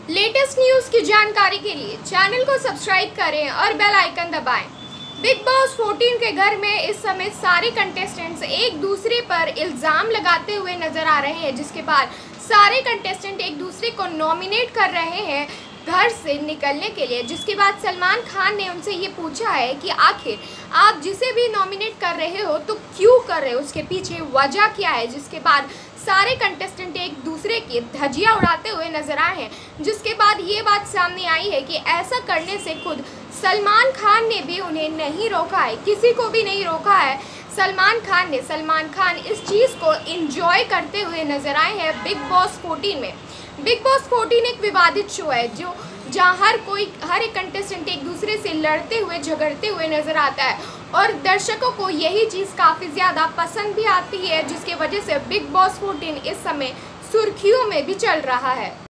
Latest news की जानकारी के लिए चैनल को सब्सक्राइब करें और बेल आइकन दबाएं। बिग बॉस 14 के घर में इस समय सारे कंटेस्टेंट्स एक दूसरे पर इल्ज़ाम लगाते हुए नजर आ रहे हैं, जिसके बाद सारे कंटेस्टेंट एक दूसरे को नॉमिनेट कर रहे हैं घर से निकलने के लिए। जिसके बाद सलमान खान ने उनसे ये पूछा है कि आखिर आप जिसे भी नॉमिनेट कर रहे हो तो क्यों कर रहे हो, उसके पीछे वजह क्या है। जिसके बाद सारे कंटेस्टेंट एक दूसरे की धज्जियां उड़ाते हुए नजर आए हैं। जिसके बाद ये बात सामने आई है कि ऐसा करने से खुद सलमान खान ने भी उन्हें नहीं रोका है, किसी को भी नहीं रोका है सलमान खान इस चीज़ को एंजॉय करते हुए नजर आए हैं बिग बॉस 14 में। बिग बॉस 14 एक विवादित शो है जहाँ हर एक कंटेस्टेंट एक दूसरे से लड़ते हुए झगड़ते हुए नजर आता है और दर्शकों को यही चीज़ काफ़ी ज़्यादा पसंद भी आती है, जिसके वजह से बिग बॉस 14 इस समय सुर्खियों में भी चल रहा है।